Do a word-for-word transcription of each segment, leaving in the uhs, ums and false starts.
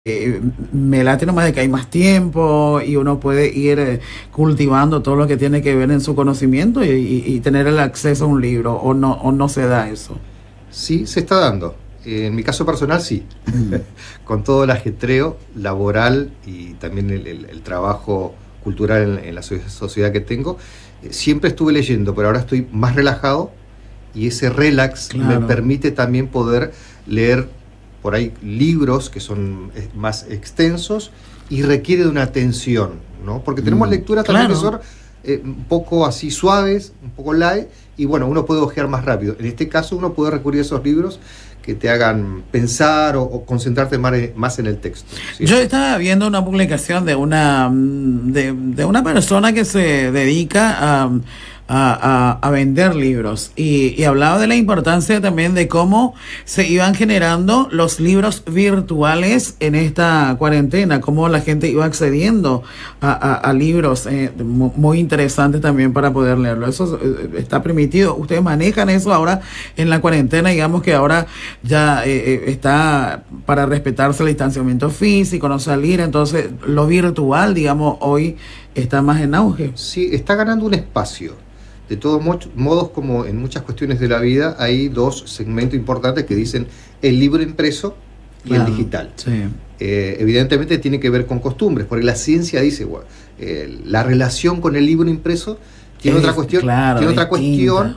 Eh, me late nomás de que hay más tiempo y uno puede ir eh, cultivando todo lo que tiene que ver en su conocimiento y, y- y tener el acceso a un libro, o no, o no se da eso. Sí, se está dando. Eh, En mi caso personal, sí. Mm. Con todo el ajetreo laboral y también el, el- el trabajo cultural en, en la so- sociedad que tengo, eh, siempre estuve leyendo, pero ahora estoy más relajado y ese relax me Claro. permite también poder leer por ahí libros que son eh, más extensos y requiere de una atención, ¿no? Porque tenemos Mm, lecturas también que claro. son eh, un poco así suaves, un poco light, y bueno, uno puede ojear más rápido. En este caso uno puede recurrir a esos libros que te hagan pensar o, o concentrarte más, en- más en el texto, ¿sí? Yo estaba viendo una publicación de una mm, de, de una persona que se dedica a, a, a- a vender libros y, y hablaba de la importancia también de cómo se iban generando los libros virtuales en esta cuarentena, cómo la gente iba accediendo a, a- a libros eh, mu- muy interesantes también para poder leerlo. Eso eh, está permitido. Ustedes manejan eso ahora en la cuarentena, digamos que ahora ya eh, eh, está para respetarse el distanciamiento físico, no salir, entonces lo virtual, digamos, hoy está más en auge. Sí, está ganando un espacio. De todos mo- modos, como en muchas cuestiones de la vida, hay dos segmentos importantes que dicen el libro impreso y Claro, el digital. sí. Eh, evidentemente tiene que ver con costumbres, porque la ciencia dice, bueno, eh, la relación con el libro impreso tiene Es, otra cuestión, claro, tiene otra distinta. cuestión,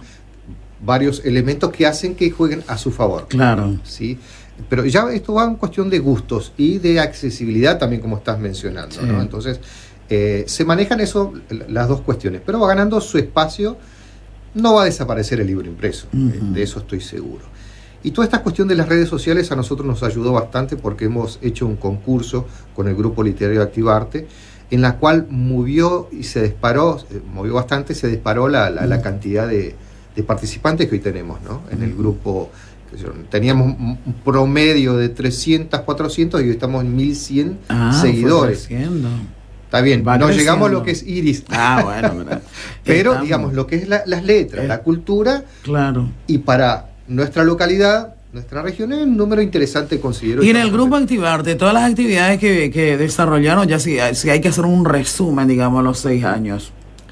varios elementos que hacen que jueguen a su favor. Claro. ¿Sí? Pero ya esto va en cuestión de gustos y de accesibilidad también, como estás mencionando, Sí. ¿no? Entonces, eh, se manejan eso, l- las dos cuestiones, pero va ganando su espacio, no va a desaparecer el libro impreso, eh, Ujú. de eso estoy seguro. Y toda esta cuestión de las redes sociales a nosotros nos ayudó bastante porque hemos hecho un concurso con el grupo literario Activarte, en la cual movió y se disparó, eh, movió bastante, se disparó la, la, la Mm. cantidad de, de participantes que hoy tenemos, ¿no? En el Ujú. grupo, qué sé yo, teníamos un un promedio de trescientos, cuatrocientos y hoy estamos en mil cien Ah, fue seguidores. creciendo. Está bien, Va no llegamos a creciendo. lo que es Iris, Ah, bueno, ¿verdad? pero Estamos- digamos lo que es la- las letras, Eh. la cultura, Claro. y para nuestra localidad, nuestra región, es un número interesante, considero. Y en el Estamos grupo contentos. Activarte, todas las actividades que, que desarrollaron, ya si, si hay que hacer un resumen, digamos, a los seis años.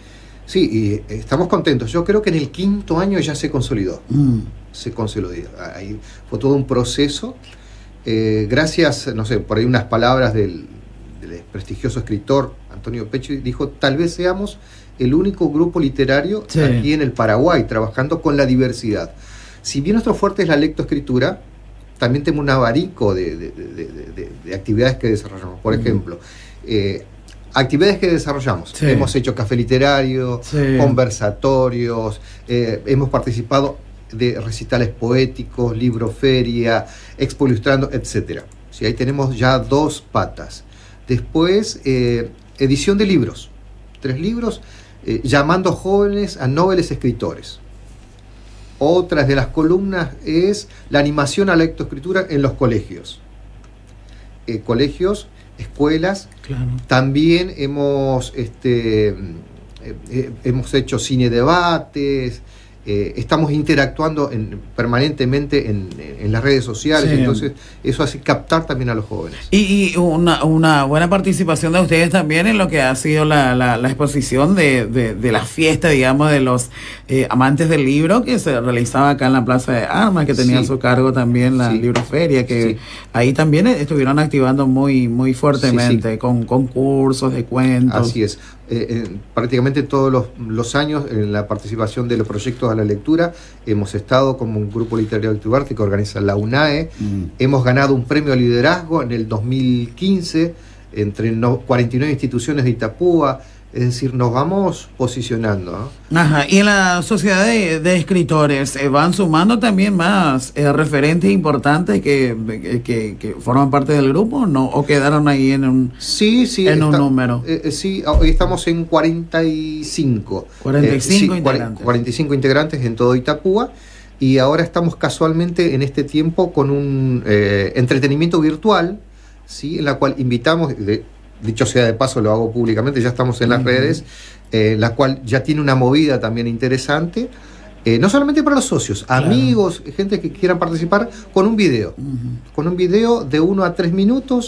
Sí, y eh, estamos contentos. Yo creo que en el quinto año ya se consolidó. Mm. Se consolidó. Ahí fue todo un proceso. Eh, gracias, no sé, por ahí unas palabras del, del prestigioso escritor Antonio Pechi, dijo, tal vez seamos el único grupo literario Sí. aquí en el Paraguay, trabajando con la diversidad. Si bien nuestro fuerte es la lectoescritura, también tenemos un abanico de, de- de- de- de- de actividades que desarrollamos. Por Mm. ejemplo, eh, actividades que desarrollamos. Sí. Hemos hecho café literario, Sí. conversatorios, eh, hemos participado de recitales poéticos, libroferia, expo ilustrando, etcétera. Sí, ahí tenemos ya dos patas. Después, eh, edición de libros. Tres libros, eh, llamando jóvenes a noveles escritores. Otras de las columnas es la animación a la lectoescritura en los colegios. Eh, colegios, escuelas. Claro. También hemos, este, eh, eh, hemos hecho cine debates, eh, estamos interactuando en- permanentemente en, en las redes sociales, Sí. entonces eso hace captar también a los jóvenes. Y, y una, una buena participación de ustedes también en lo que ha sido la, la, la exposición de, de, de la fiesta, digamos, de los eh, amantes del libro que se realizaba acá en la Plaza de Armas, que tenía a Sí. su cargo también la Sí. libroferia, que Sí. ahí también estuvieron activando muy, muy fuertemente, Sí, sí. con concursos de cuentos. Así es. Eh, eh, prácticamente todos los, los años en la participación de los proyectos a la lectura hemos estado como un grupo literario de Activarte que organiza la UNAE. Mm. Hemos ganado un premio a liderazgo en el dos mil quince entre no- cuarenta y nueve instituciones de Itapúa. Es decir, nos vamos posicionando, ¿no? Ajá, y en la sociedad de, de escritores eh, van sumando también más eh, referentes importantes que, que, que forman parte del grupo, ¿no? ¿O quedaron ahí en un, Sí, sí. en un número? eh, eh, sí, hoy estamos en cuarenta y cinco. cuarenta y cinco sí, integrantes. cuarenta y cinco integrantes en todo Itapúa. Y ahora estamos casualmente en este tiempo con un eh, entretenimiento virtual, ¿sí? En la cual invitamos, de, dicho sea de paso, lo hago públicamente, ya estamos en las Ujú. redes, eh, la cual ya tiene una movida también interesante, eh, no solamente para los socios, Claro. amigos, gente que quieran participar, con un video, Ujú. con un video de uno a tres minutos,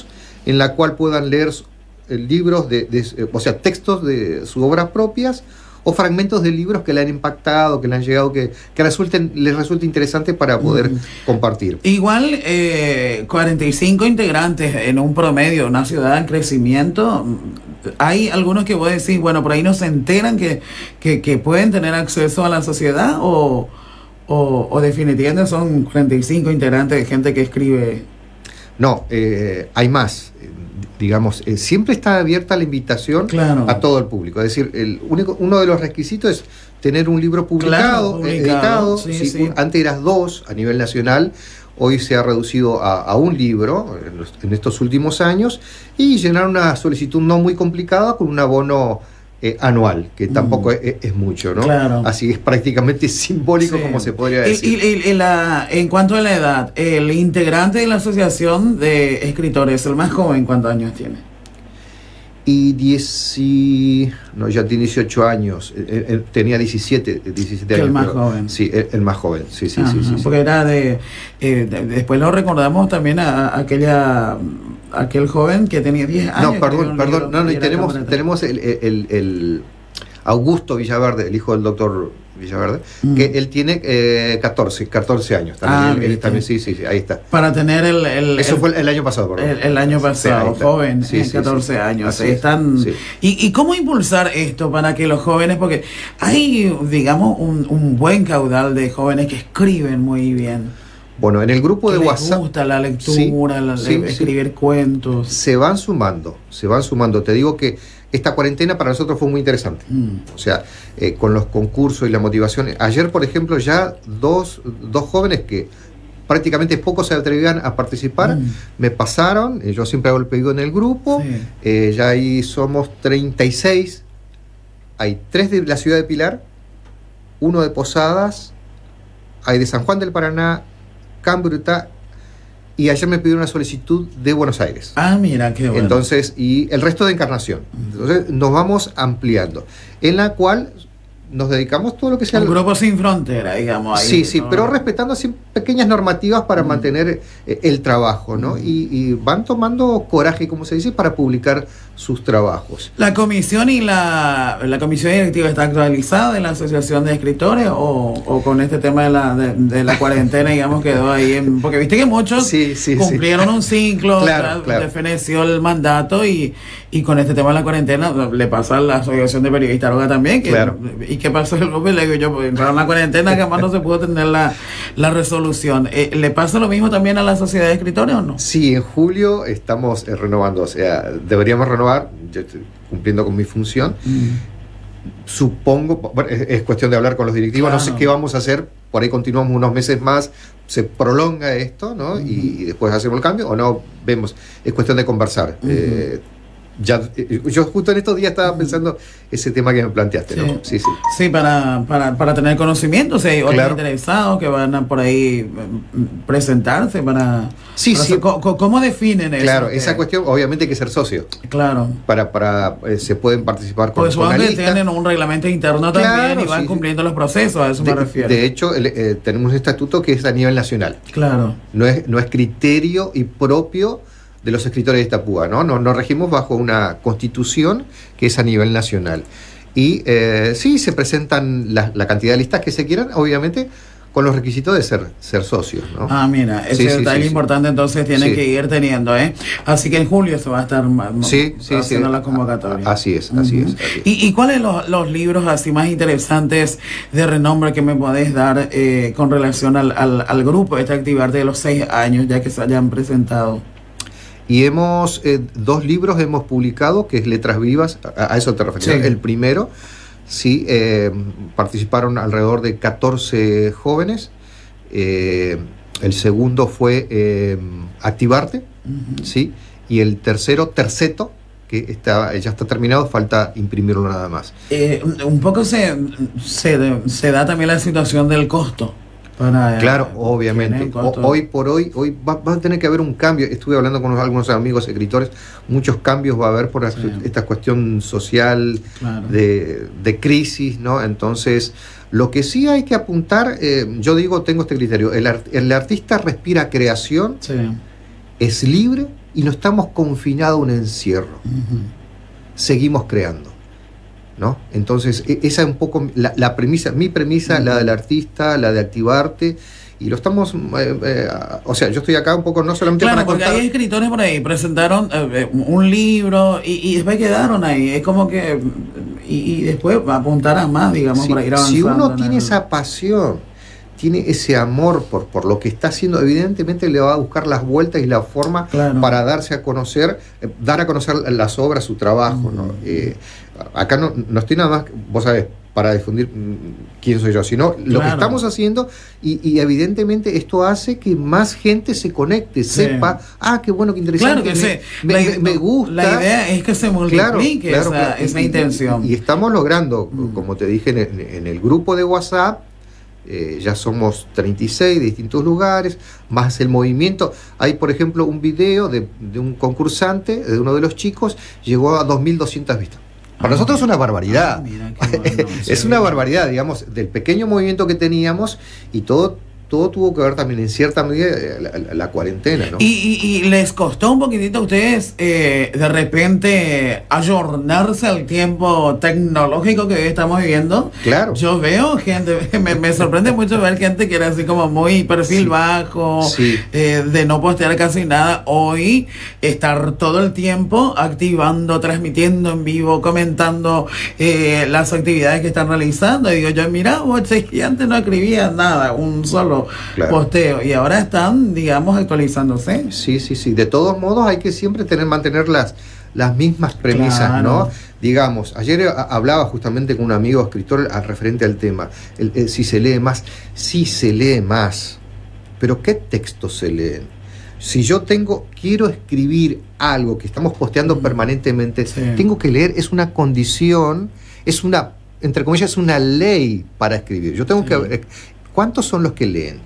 en la cual puedan leer eh, libros, de, de, eh, o sea, textos de sus obras propias, o fragmentos de libros que le han impactado, que le han llegado, que, que resulten, les resulte interesante para poder mm. compartir. Igual, eh, cuarenta y cinco integrantes en un promedio, una ciudad en crecimiento. Hay algunos que voy a decir, bueno, por ahí no se enteran que, que, que pueden tener acceso a la sociedad, o, o, o definitivamente son cuarenta y cinco integrantes de gente que escribe. No, eh, hay más. Digamos, eh, siempre está abierta la invitación claro. a todo el público. Es decir, el único, uno de los requisitos es tener un libro publicado, claro, publicado editado. Sí, sí, sí. Un, antes eras dos a nivel nacional, hoy se ha reducido a, a un libro en, los, en estos últimos años, y llenar una solicitud no muy complicada con un abono eh, anual, que tampoco mm. es, es mucho, ¿no? Claro. Así es prácticamente simbólico, sí. como se podría decir. Y, y, y la, en cuanto a la edad, el integrante de la Asociación de Escritores, el más joven, ¿cuántos años tiene? Y diez, no, ya tiene dieciocho años, eh, eh, tenía diecisiete, diecisiete años. El más pero, joven. Sí, el, el más joven, sí, sí, Ajá, sí, sí. Porque sí. era de, eh, de, después lo recordamos también a, a aquella, aquel joven que tenía diez años. No, perdón, perdón, no, no, y tenemos, tenemos el, el, el Augusto Villaverde, el hijo del doctor Villaverde, mm. que él tiene eh, catorce, catorce años. También, ah, él, él también sí, sí, sí, ahí está. Para tener el... el Eso el, fue el año pasado, perdón. El, el año pasado, sí, joven, sí, sí, catorce sí, años. Sí, están, sí. ¿Y, ¿Y cómo impulsar esto para que los jóvenes, porque hay, digamos, un, un buen caudal de jóvenes que escriben muy bien? Bueno, en el grupo de les WhatsApp... gusta la lectura, sí, la, sí, escribir sí. cuentos. Se van sumando, se van sumando. Te digo que esta cuarentena para nosotros fue muy interesante. Mm. O sea, eh, con los concursos y la motivación. Ayer, por ejemplo, ya dos, dos jóvenes que prácticamente pocos se atrevían a participar, mm. me pasaron, eh, yo siempre hago el pedido en el grupo, sí. eh, ya ahí somos treinta y seis, hay tres de la ciudad de Pilar, uno de Posadas, hay de San Juan del Paraná, Cambrutá, y ayer me pidió una solicitud de Buenos Aires. Ah, mira, qué bueno. Entonces, y el resto de Encarnación. Entonces, nos vamos ampliando, en la cual nos dedicamos todo lo que sea... Un grupo sin frontera, digamos. Ahí, sí, sí, ¿no? pero respetando así pequeñas normativas para mm. mantener eh, el trabajo, ¿no? Mm. Y, y van tomando coraje, como se dice, para publicar sus trabajos. ¿La comisión y la, la comisión directiva está actualizada de la Asociación de Escritores, o, o con este tema de la, de, de la cuarentena, digamos, quedó ahí? En, porque viste que muchos sí, sí, cumplieron sí. un ciclo, claro, ya, claro. defeneció el mandato, y, y con este tema de la cuarentena le pasa a la Asociación de Periodistas Aroga también. Que, claro. ¿Y qué pasó? Le digo yo, pues entraron la cuarentena, que además no se pudo tener la, la resolución. Eh, ¿Le pasa lo mismo también a la Sociedad de Escritores o no? Sí, en julio estamos eh, renovando, o sea, deberíamos renovar, yo estoy cumpliendo con mi función. Mm. Supongo, bueno, es, es cuestión de hablar con los directivos, claro. No sé qué vamos a hacer, por ahí continuamos unos meses más, se prolonga esto, ¿no? Mm. Y, y después hacemos el cambio, o no, vemos, es cuestión de conversar. Mm. Eh, Ya, yo justo en estos días estaba pensando ese tema que me planteaste, ¿no? Sí, sí, sí. Sí, para, para, para tener conocimiento, o sea, hay otros claro. interesados que van a por ahí presentarse para... Sí, para sí. Hacer, ¿cómo, ¿Cómo definen eso? Claro, que... esa cuestión, obviamente hay que ser socio. Claro. Para, para eh, se pueden participar con, pues con la lista. Tienen un reglamento interno también, claro, y van sí, cumpliendo sí. los procesos, a eso de, me refiero. De hecho, el, eh, tenemos un estatuto que es a nivel nacional. Claro. No es, no es criterio y propio de los escritores de Itapúa, ¿no? Nos, nos regimos bajo una constitución que es a nivel nacional. Y eh, sí, se presentan la, la cantidad de listas que se quieran, obviamente, con los requisitos de ser, ser socios, ¿no? Ah, mira, ese sí, detalle sí, importante, sí. entonces tienen sí. que ir teniendo, ¿eh? Así que en julio se va a estar sí, sí, haciendo sí. la convocatoria. Así es, así uh-huh. es. Así es. ¿Y, y cuáles los, los libros así más interesantes de renombre que me podés dar eh, con relación al, al, al grupo, esta actividad de los seis años ya que se hayan presentado? Y hemos, eh, dos libros hemos publicado, que es Letras Vivas, a, a eso te referías. Sí. El primero, sí, eh, participaron alrededor de catorce jóvenes. Eh, el segundo fue eh, Activarte, uh-huh. sí. Y el tercero, Terceto, que está, ya está terminado, falta imprimirlo nada más. Eh, un poco se, se, se da también la situación del costo. Para, claro, eh, obviamente. O, hoy por hoy, hoy va, va a tener que haber un cambio. Estuve hablando con algunos amigos escritores, muchos cambios va a haber por sí. esta cuestión social, claro. de, de crisis, ¿no? Entonces, lo que sí hay que apuntar, eh, yo digo, tengo este criterio, el, art, el artista respira creación, sí. es libre, y no estamos confinados a un encierro. Ujú. Seguimos creando, ¿no? Entonces, e- esa es un poco la, la premisa, mi premisa, Ujú. la del artista, la de activarte, y lo estamos, eh, eh, o sea, yo estoy acá un poco no solamente Claro, para porque contar. hay escritores por ahí, presentaron eh, un libro y, y después quedaron ahí. Es como que. Y, y después apuntarán más, digamos, Si, para ir si avanzando. uno en tiene el- esa pasión, tiene ese amor por, por lo que está haciendo, evidentemente le va a buscar las vueltas y la forma Claro. para darse a conocer, eh, dar a conocer las obras, su trabajo, ¿no? Ujú. Eh, acá no, no estoy nada más, vos sabés, para difundir mm, quién soy yo, sino lo que Claro. estamos haciendo, y, y evidentemente esto hace que más gente se conecte, Sí. sepa, ah, qué bueno, qué interesante, Claro que me, sí. me- La me- ide- me gusta. La idea es que se Claro, multiplique claro, esa, claro. esa Y- y- intención. Y, y estamos logrando, Mm. como te dije, en el, en el grupo de WhatsApp, eh, ya somos treinta y seis de distintos lugares, más el movimiento. Hay, por ejemplo, un video de, de un concursante, de uno de los chicos, llegó a dos mil doscientas vistas. Para Ah, nosotros es una barbaridad. Ah, mira, qué bueno, Es sí. una barbaridad, digamos, del pequeño movimiento que teníamos, y todo, todo tuvo que ver también en cierta medida eh, la, la- la cuarentena, ¿no? Y, y- y les costó un poquitito a ustedes eh, de repente ayornarse al tiempo tecnológico que hoy estamos viviendo. Claro. Yo veo gente, me, me sorprende mucho ver gente que era así como muy perfil Sí. bajo, Sí. eh, de no postear casi nada. Hoy estar todo el tiempo activando, transmitiendo en vivo, comentando eh, las actividades que están realizando. Y digo yo, mira, vos, y antes no escribía nada, un solo Claro. posteo, y ahora están, digamos, actualizándose. Sí, sí, sí. De todos modos hay que siempre tener, mantener las, las mismas premisas, Claro. ¿no? Digamos, ayer a- hablaba justamente con un amigo escritor al referente al tema. El- el- si se lee más, sí se lee más. Pero ¿qué textos se leen? Si yo tengo, quiero escribir algo que estamos posteando Mm. permanentemente, Sí. tengo que leer, es una condición, es una, entre comillas, es una ley para escribir. Yo tengo Sí. que ver, ¿cuántos son los que leen?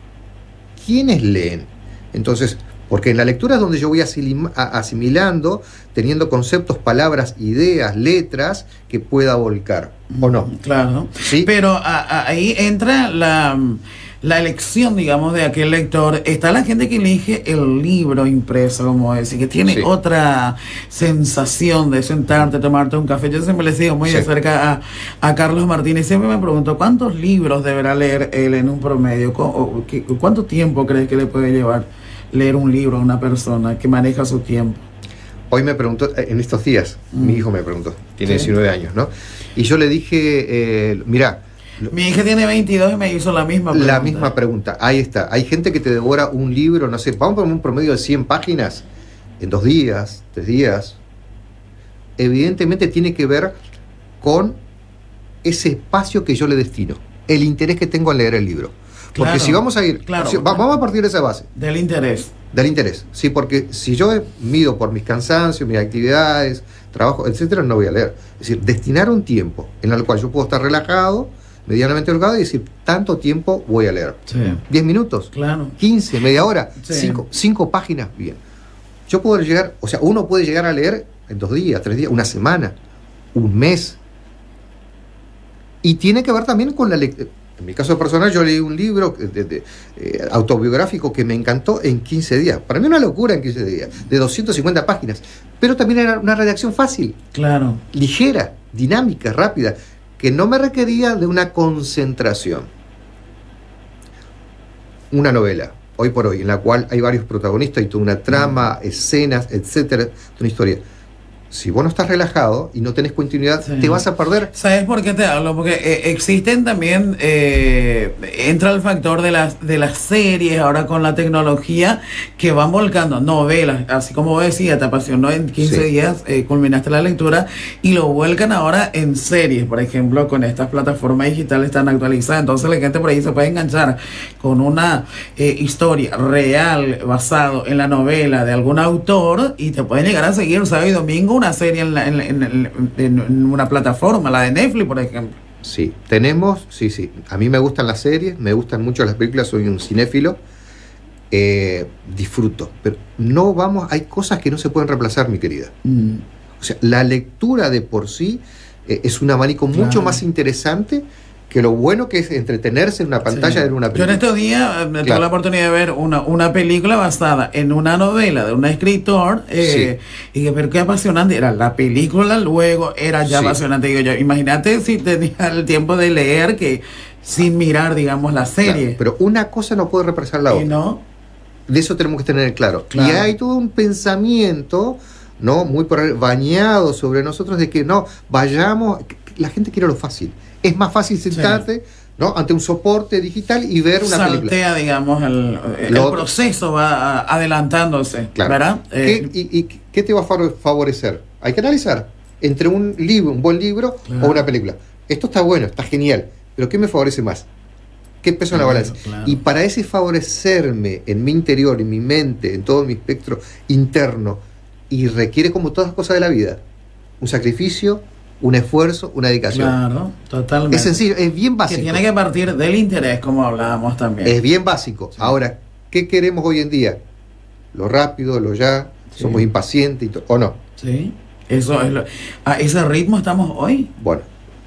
¿Quiénes leen? Entonces, porque en la lectura es donde yo voy asilim- a- asimilando, teniendo conceptos, palabras, ideas, letras que pueda volcar, ¿o no? Claro. Sí. Pero a- a- ahí entra la, la elección, digamos, de aquel lector. Está la gente que elige el libro impreso, como decir, que tiene Sí. otra sensación de sentarte, tomarte un café. Yo siempre le sigo muy Sí. de cerca a, a Carlos Martínez. Siempre me pregunto, ¿cuántos libros deberá leer él en un promedio? ¿Cu- o qué- ¿Cuánto tiempo crees que le puede llevar leer un libro a una persona que maneja su tiempo? Hoy me preguntó, eh, en estos días, Mm. mi hijo me preguntó, tiene Sí. diecinueve años, ¿no? Y yo le dije, eh, mira, lo- Mi hija tiene veintidós y me hizo la misma pregunta. la misma pregunta, ahí está, hay gente que te devora un libro, no sé, vamos a poner un promedio de cien páginas en dos días, tres días. Evidentemente tiene que ver con ese espacio que yo le destino, el interés que tengo al leer el libro. Porque Claro, si vamos a ir, claro, si- va- claro. vamos a partir de esa base, Del interés. del interés, sí, porque si yo mido por mis cansancios, mis actividades, trabajo, etcétera, no voy a leer. Es decir, destinar un tiempo en el cual yo puedo estar relajado, medianamente relajado, y decir, tanto tiempo voy a leer. Sí. diez minutos, Claro. quince, media hora, Sí. cinco, cinco páginas, bien. Yo puedo llegar, o sea, uno puede llegar a leer en dos días, tres días, una semana, un mes. Y tiene que ver también con la lectura. En mi caso personal, yo leí un libro de, de, eh, autobiográfico que me encantó en quince días. Para mí una locura en quince días, de doscientas cincuenta páginas. Pero también era una redacción fácil, Claro. ligera, dinámica, rápida, que no me requería de una concentración. Una novela, hoy por hoy, en la cual hay varios protagonistas y toda una trama, escenas, etcétera, una historia. Si vos no estás relajado y no tenés continuidad, Sí. te vas a perder. ¿Sabes por qué te hablo? Porque eh, existen también, eh, entra el factor de las, de las series ahora con la tecnología que van volcando novelas, así como vos decías, te apasionó en quince Sí. días, eh, culminaste la lectura y lo vuelcan ahora en series, por ejemplo, con estas plataformas digitales tan actualizadas. Entonces la gente por ahí se puede enganchar con una eh, historia real basado en la novela de algún autor y te pueden llegar a seguir sábado y domingo una serie en, la- en, en- en- en una plataforma, la de Netflix, por ejemplo. Sí, tenemos, sí, sí. A mí me gustan las series, me gustan mucho las películas, soy un cinéfilo. Eh, disfruto, pero no vamos, hay cosas que no se pueden reemplazar, mi querida. Mm. O sea, la lectura de por sí eh, es un abanico mucho Claro. más interesante que lo bueno que es entretenerse en una pantalla Sí. de una Yo película. en estos días eh, me tuve Claro. la oportunidad de ver una, una película basada en una novela de un escritor, eh, y que pero qué apasionante era la película, luego era ya Sí. apasionante. Digo yo, imagínate si tenía el tiempo de leer que sin mirar, digamos, la Claro, serie. pero una cosa no puede reemplazar la Y otra. no, De eso tenemos que tener claro. Claro. Y hay todo un pensamiento, ¿no? Muy por ahí bañado sobre nosotros de que no, vayamos, la gente quiere lo fácil. Es más fácil sentarte, ¿no? ante un soporte digital y ver una película. saltea, digamos, el, el Lo otro. proceso va a- adelantándose, Claro. ¿verdad? Eh, ¿Qué, y, y qué te va a favor- favorecer? Hay que analizar entre un libro, un buen libro Claro. o una película. Esto está bueno, está genial, pero ¿qué me favorece más? ¿Qué peso en la Claro, balanza? claro. Y para ese favorecerme en mi interior, en mi mente, en todo mi espectro interno, y requiere, como todas las cosas de la vida, un sacrificio, un esfuerzo, una dedicación. claro, totalmente. Es sencillo, es bien Que básico. tiene que partir del interés, como hablábamos también. Es bien básico. Sí. Ahora, ¿qué queremos hoy en día? Lo rápido, lo ya, Sí. somos impacientes y to- ¿o no? Sí, eso es lo. A ese ritmo estamos hoy. Bueno,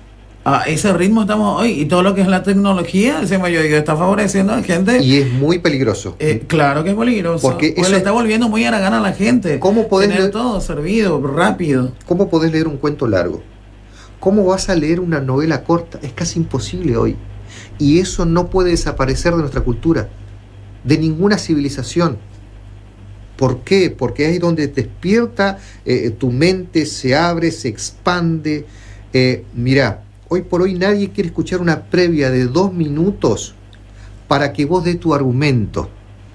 A ese ritmo estamos hoy. Y todo lo que es la tecnología, decimos yo, digo, está favoreciendo a gente. y es muy peligroso. Eh, claro que es peligroso. Porque Pues eso- le está volviendo muy a la gana a la gente. ¿Cómo podés tener leer- todo servido, rápido. ¿Cómo podés leer un cuento largo? ¿Cómo vas a leer una novela corta? Es casi imposible hoy. Y eso no puede desaparecer de nuestra cultura, de ninguna civilización. ¿Por qué? Porque ahí es donde despierta, eh, tu mente se abre, se expande. Eh, mirá, hoy por hoy nadie quiere escuchar una previa de dos minutos para que vos des tu argumento.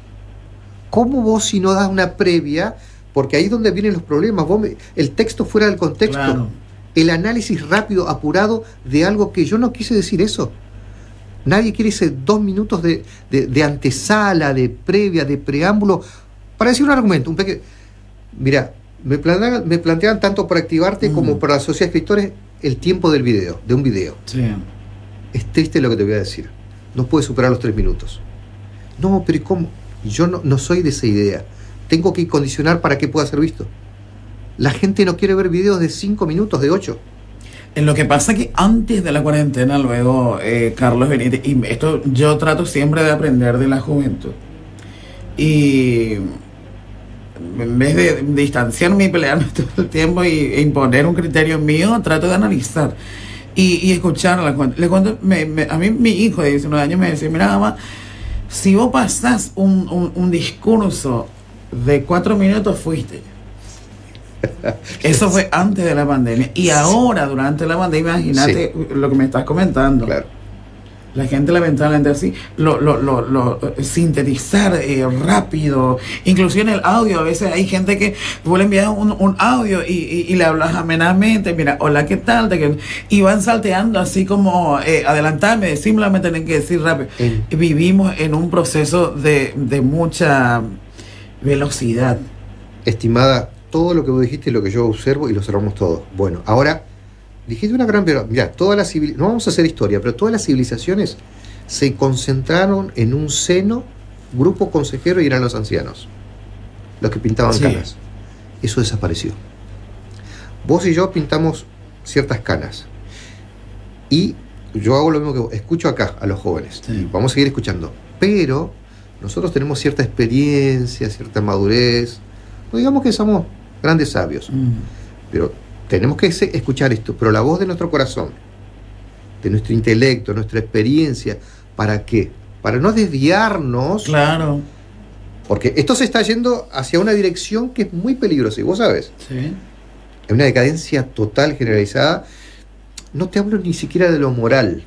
¿Cómo vos si no das una previa? Porque ahí es donde vienen los problemas. Vos me- el texto fuera del contexto. Claro. El análisis rápido, apurado de algo que yo no quise decir eso. Nadie quiere ese dos minutos de, de- de antesala, de previa, de preámbulo, para decir un argumento. Un peque... Mira, me plantean, me plantean tanto para activarte Mm. como para la sociedad de escritores el tiempo del video, de un video. Sí. Es triste lo que te voy a decir. No puede superar los tres minutos. No, pero ¿y cómo? Yo no, no soy de esa idea. Tengo que condicionar para que pueda ser visto. La gente no quiere ver videos de cinco minutos, de ocho. En lo que pasa que antes de la cuarentena, luego, eh, Carlos Benítez, y esto yo trato siempre de aprender de la juventud. Y en vez de distanciarme y pelearme todo el tiempo y, e imponer un criterio mío, trato de analizar y, y escuchar la cuenta. Le cuento, me- me- a mí mi hijo de diecinueve años me decía, mira mamá, si vos pasás un, un, un discurso de cuatro minutos, fuiste. Eso fue antes de la pandemia. Y ahora, durante la pandemia, imagínate lo que me estás comentando. Claro. La gente lamentablemente así, lo, lo, lo, lo sintetizar eh, rápido, inclusive en el audio, a veces hay gente que vos le envías un, un audio y, y, y le hablas amenamente, mira, hola, ¿qué tal? Te- Y van salteando así como, eh, adelantarme, simplemente tienen que decir rápido. En- Vivimos en un proceso de, de mucha velocidad. Estimada, todo lo que vos dijiste es lo que yo observo y lo observamos todos. Bueno, ahora, dijiste una gran verdad. Mira, todas las civil... no vamos a hacer historia, pero todas las civilizaciones se concentraron en un seno, grupo consejero, y eran los ancianos, los que pintaban Sí. canas. Eso desapareció. Vos y yo pintamos ciertas canas. Y yo hago lo mismo que vos. Escucho acá a los jóvenes. Sí. Y vamos a seguir escuchando. Pero nosotros tenemos cierta experiencia, cierta madurez. No digamos que somos grandes sabios. Mm. Pero tenemos que se- escuchar esto. Pero la voz de nuestro corazón, de nuestro intelecto, nuestra experiencia. ¿Para qué? Para no desviarnos. Claro. Porque esto se está yendo hacia una dirección que es muy peligrosa. Y vos sabes. Sí. Es una decadencia total, generalizada. No te hablo ni siquiera de lo moral.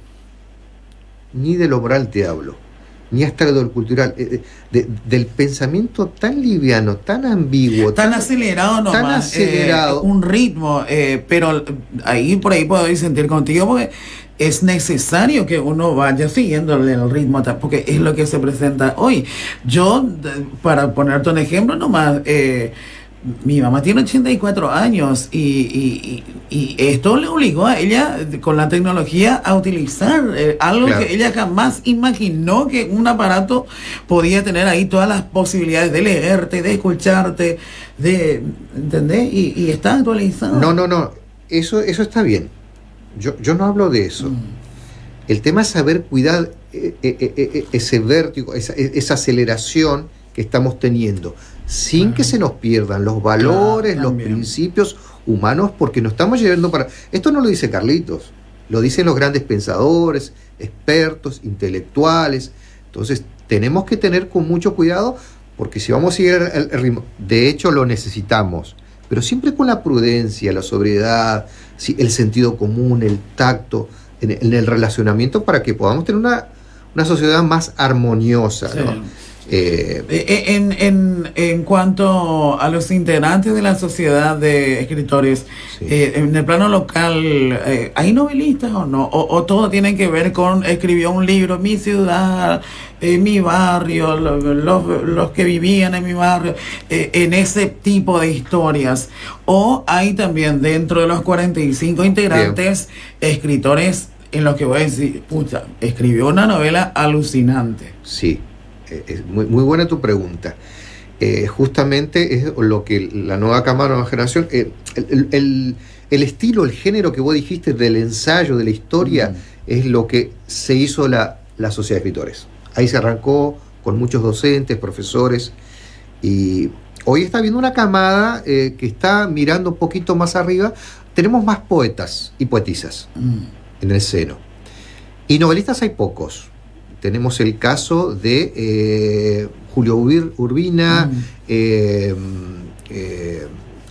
Ni de lo moral te hablo. Ni hasta de lo cultural. eh, de- del pensamiento tan liviano, tan ambiguo. Tan acelerado nomás. tan acelerado. eh, un ritmo, eh, pero ahí por ahí puedo disentir contigo porque es necesario que uno vaya siguiéndole el ritmo, ta- porque es lo que se presenta hoy. Yo, de- para ponerte un ejemplo nomás, eh, mi mamá tiene ochenta y cuatro años y, y, y, y esto le obligó a ella, eh, con la tecnología, a utilizar eh, algo Claro. que ella jamás imaginó que un aparato podía tener ahí todas las posibilidades de leerte, de escucharte, de, ¿entendés? Y, y está actualizado. No, no, no. Eso, eso está bien. Yo, yo no hablo de eso. Mm. El tema es saber cuidar eh, eh, eh, ese vértigo, esa, esa aceleración que estamos teniendo, sin que se nos pierdan los valores, los principios humanos, porque nos estamos llevando para... Esto no lo dice Carlitos, lo dicen los grandes pensadores, expertos, intelectuales. Entonces tenemos que tener con mucho cuidado, porque si vamos a seguir el, el ritmo, de hecho lo necesitamos, pero siempre con la prudencia, la sobriedad, sí, el sentido común, el tacto, en, en el relacionamiento, para que podamos tener una, una sociedad más armoniosa, sí, ¿no? Eh, en, en, en cuanto a los integrantes de la sociedad de escritores, sí, eh, en el plano local, eh, ¿hay novelistas o no? O, ¿O todo tiene que ver con escribió un libro, mi ciudad, eh, mi barrio, los, los, los que vivían en mi barrio, eh, en ese tipo de historias? ¿O hay también dentro de los cuarenta y cinco integrantes bien, escritores en los que voy a decir, pucha, escribió una novela alucinante? Sí. Es muy, muy buena tu pregunta. Eh, justamente es lo que la nueva cámara, nueva generación, eh, el, el, el estilo, el género que vos dijiste del ensayo, de la historia, mm. es lo que se hizo la, la Sociedad de Escritores. Ahí se arrancó con muchos docentes, profesores, y hoy está viendo una camada eh, que está mirando un poquito más arriba. Tenemos más poetas y poetisas mm. en el seno. Y novelistas hay pocos. Tenemos el caso de eh, Julio Urbina, mm. eh, eh,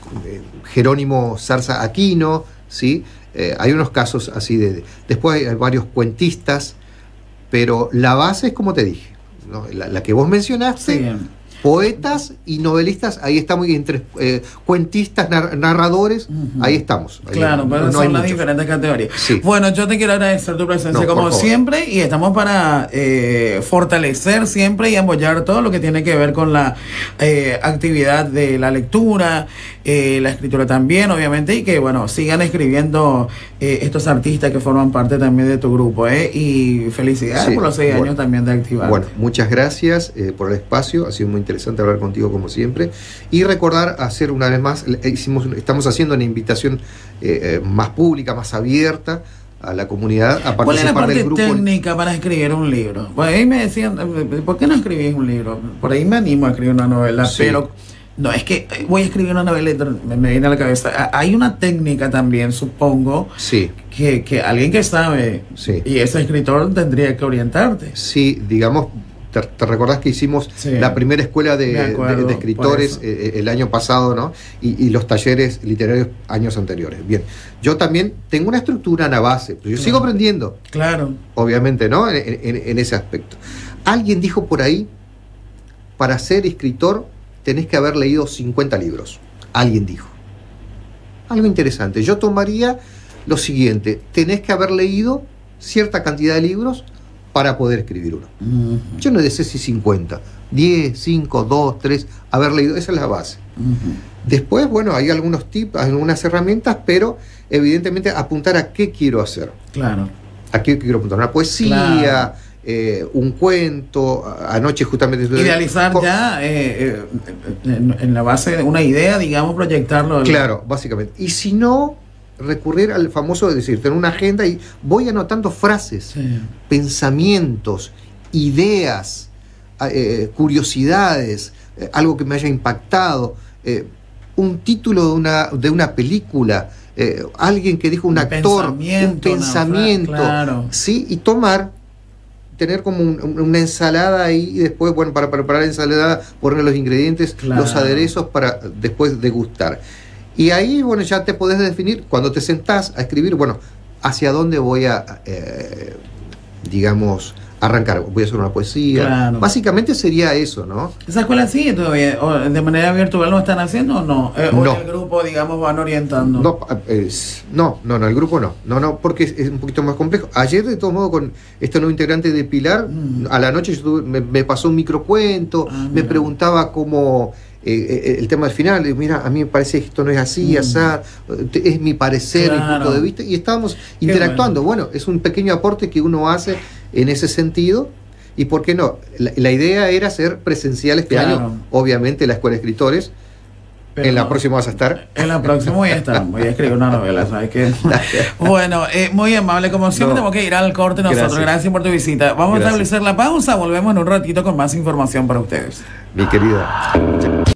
Jerónimo Zarza Aquino, ¿sí? Eh, hay unos casos así de... Después hay varios cuentistas, pero la base es como te dije, ¿no? la, la que vos mencionaste, sí, poetas y novelistas, ahí estamos, entre eh, cuentistas, nar narradores, uh-huh, ahí estamos. Ahí claro, no, pero no son las diferentes categorías. Sí. Bueno, yo te quiero agradecer tu presencia no, como siempre, y estamos para eh, fortalecer siempre y apoyar todo lo que tiene que ver con la eh, actividad de la lectura, eh, la escritura también, obviamente, y que, bueno, sigan escribiendo eh, estos artistas que forman parte también de tu grupo, ¿eh? Y felicidades sí, por los seis bueno, años también de Activarte. Bueno, muchas gracias eh, por el espacio, ha sido muy interesante hablar contigo como siempre, y recordar hacer una vez más, hicimos, estamos haciendo una invitación eh, eh, más pública, más abierta a la comunidad a participar. ¿Cuál es la parte del grupo técnica para escribir un libro? Por ahí me decían, ¿por qué no escribís un libro? Por ahí me animo a escribir una novela, sí, pero no, es que voy a escribir una novela y me, me viene a la cabeza. Hay una técnica también, supongo, sí, que, que alguien que sabe, sí, y ese escritor tendría que orientarte. Sí, digamos, te, te recordás que hicimos sí, la primera escuela de, acuerdo, de, de escritores eh, el año pasado, ¿no? Y, y los talleres literarios años anteriores. Bien, yo también tengo una estructura en la base, pero yo claro, sigo aprendiendo. Claro. Obviamente, ¿no? En, en, en ese aspecto. Alguien dijo por ahí, para ser escritor tenés que haber leído cincuenta libros. Alguien dijo. Algo interesante. Yo tomaría lo siguiente. Tenés que haber leído cierta cantidad de libros para poder escribir uno. Uh-huh. Yo no sé si cincuenta. diez, cinco, dos, tres. Haber leído. Esa es la base. Uh-huh. Después, bueno, hay algunos tips, algunas herramientas, pero evidentemente apuntar a qué quiero hacer. Claro. A qué quiero apuntar. Una poesía... Claro. Eh, un cuento, anoche justamente... Idealizar con, ya eh, eh, en, en la base de una idea, digamos, proyectarlo. Claro, básicamente. Y si no, recurrir al famoso, es decir, tener una agenda y voy anotando frases, sí, pensamientos, ideas, eh, curiosidades, eh, algo que me haya impactado, eh, un título de una, de una película, eh, alguien que dijo un, un actor, un pensamiento, claro, ¿sí? Y tomar... tener como un, una ensalada ahí y después, bueno, para preparar la ensalada, poner los ingredientes, claro, los aderezos para después degustar. Y ahí, bueno, ya te podés definir, cuando te sentás a escribir, bueno, hacia dónde voy a, eh, digamos, arrancar. Voy a hacer una poesía. Claro. Básicamente sería eso, ¿no? ¿Esa escuela sigue todavía? ¿O de manera virtual lo están haciendo o no? Eh, ¿O no, el grupo, digamos, van orientando? No, es, no, no, no, el grupo no. No, no, porque es, es un poquito más complejo. Ayer, de todos modos, con este nuevo integrante de Pilar, mm. a la noche yo tuve, me, me pasó un microcuento, ah, me preguntaba cómo... Eh, el tema del final, mira, a mí me parece que esto no es así, mm. asá, es mi parecer, claro, mi punto de vista, y estábamos Qué interactuando. Bueno. bueno, es un pequeño aporte que uno hace en ese sentido, y por qué no, la, la idea era ser presencial este claro. año, obviamente la Escuela de Escritores, Pero en la no, próxima vas a estar. En la próxima voy a estar, voy a escribir una novela, ¿sabes qué? Bueno, eh, muy amable, como siempre No. tenemos que ir al corte nosotros, gracias, gracias por tu visita. Vamos Gracias. a establecer la pausa, volvemos en un ratito con más información para ustedes. Mi querida.